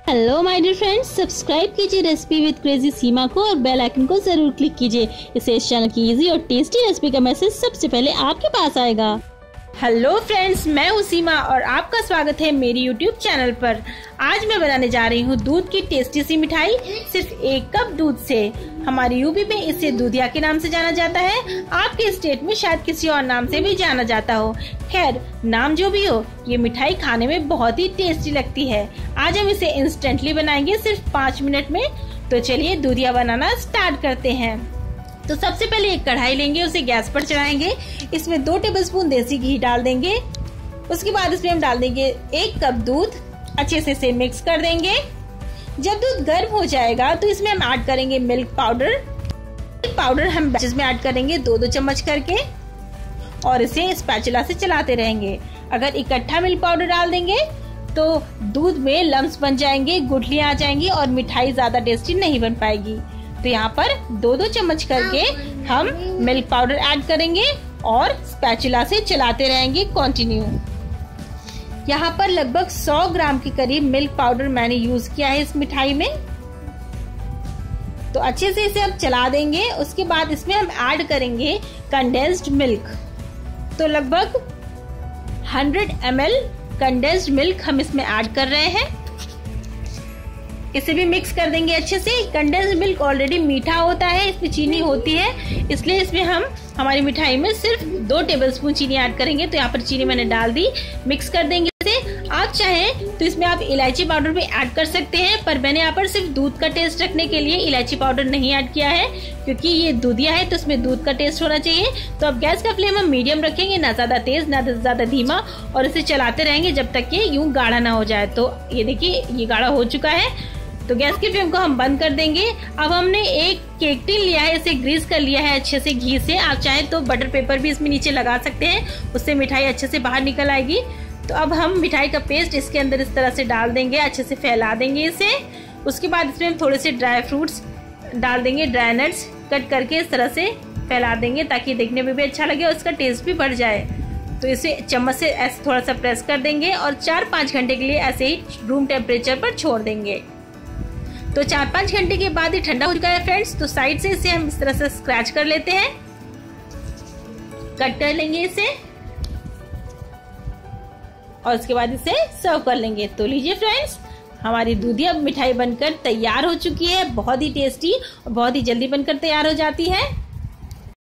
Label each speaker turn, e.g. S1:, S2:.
S1: Hello my dear friends, subscribe कीजिए recipe with crazy Seema को और बेल आइकन को जरूर क्लिक कीजिए। इससे इस चैनल की इजी और टेस्टी रेसिपी का मैसेज सबसे पहले आपके पास आएगा।
S2: हेलो फ्रेंड्स, मैं हूँ सीमा और आपका स्वागत है मेरी यूट्यूब चैनल पर। आज मैं बनाने जा रही हूँ दूध की टेस्टी सी मिठाई सिर्फ 1 कप दूध से। हमारे यूपी में इसे दूधिया के नाम से जाना जाता है। आपके स्टेट में शायद किसी और नाम से भी जाना जाता हो। खैर, नाम जो भी हो, ये मिठाई खाने में बहुत ही टेस्टी लगती है। आज हम इसे इंस्टेंटली बनाएंगे सिर्फ 5 मिनट में। तो चलिए दूधिया बनाना स्टार्ट करते हैं। तो सबसे पहले एक कढ़ाई लेंगे, उसे गैस पर चढ़ाएंगे। इसमें 2 टेबलस्पून देसी घी डाल देंगे। उसके बाद इसमें हम डाल देंगे 1 कप दूध। अच्छे से इसे मिक्स कर देंगे। जब दूध गर्म हो जाएगा तो इसमें हम ऐड करेंगे मिल्क पाउडर हम बैचेस में ऐड करेंगे 2-2 चम्मच करके और इसे स्पैचुला से चलाते रहेंगे। अगर इकट्ठा मिल्क पाउडर डाल देंगे तो दूध में लम्स बन जाएंगे, गुठलियां आ जाएंगी और मिठाई ज्यादा टेस्टी नहीं बन पाएगी। तो यहाँ पर 2-2 चम्मच करके हम मिल्क पाउडर ऐड करेंगे और स्पैचुला से चलाते रहेंगे कंटिन्यू। यहाँ पर लगभग 100 ग्राम के करीब मिल्क पाउडर मैंने यूज किया है इस मिठाई में। तो अच्छे से इसे हम चला देंगे। उसके बाद इसमें हम ऐड करेंगे कंडेंस्ड मिल्क। तो लगभग 100 ml कंडेंस्ड मिल्क हम इसमें ऐड कर रहे हैं। इसे भी मिक्स कर देंगे अच्छे से। कंडेंस्ड मिल्क ऑलरेडी मीठा होता है, इसमें चीनी होती है, इसलिए इसमें हम हमारी मिठाई में सिर्फ 2 टेबलस्पून चीनी ऐड करेंगे। तो यहाँ पर चीनी मैंने डाल दी। मिक्स कर देंगे इसे। आप चाहें तो इसमें आप इलायची पाउडर भी ऐड कर सकते हैं, पर मैंने यहाँ पर सिर्फ दूध का टेस्ट रखने के लिए इलायची पाउडर नहीं ऐड किया है, क्योंकि ये दूधिया है तो इसमें दूध का टेस्ट होना चाहिए। तो अब गैस का फ्लेम हम मीडियम रखेंगे, ना ज्यादा तेज ना ज्यादा धीमा, और इसे चलाते रहेंगे जब तक ये यूं गाढ़ा ना हो जाए। तो ये देखिए, ये गाढ़ा हो चुका है। तो गैस की फ्लेम को हम बंद कर देंगे। अब हमने एक केक टिन लिया है, इसे ग्रीस कर लिया है अच्छे से घी से। आप चाहें तो बटर पेपर भी इसमें नीचे लगा सकते हैं, उससे मिठाई अच्छे से बाहर निकल आएगी। तो अब हम मिठाई का पेस्ट इसके अंदर इस तरह से डाल देंगे, अच्छे से फैला देंगे इसे। उसके बाद इसमें हम थोड़े से ड्राई फ्रूट्स डाल देंगे, ड्राई नट्स कट करके इस तरह से फैला देंगे ताकि देखने में भी अच्छा लगे और इसका टेस्ट भी बढ़ जाए। तो इसे चम्मच से ऐसे थोड़ा सा प्रेस कर देंगे और 4-5 घंटे के लिए ऐसे ही रूम टेम्परेचर पर छोड़ देंगे। तो 4-5 घंटे के बाद ये ठंडा हो चुका है फ्रेंड्स। तो साइड से इसे हम इस तरह से स्क्रैच कर लेते हैं, कट कर लेंगे इसे और उसके बाद इसे सर्व कर लेंगे। तो लीजिए फ्रेंड्स, हमारी दूधिया मिठाई बनकर तैयार हो चुकी है। बहुत ही टेस्टी और बहुत ही जल्दी बनकर तैयार हो जाती है।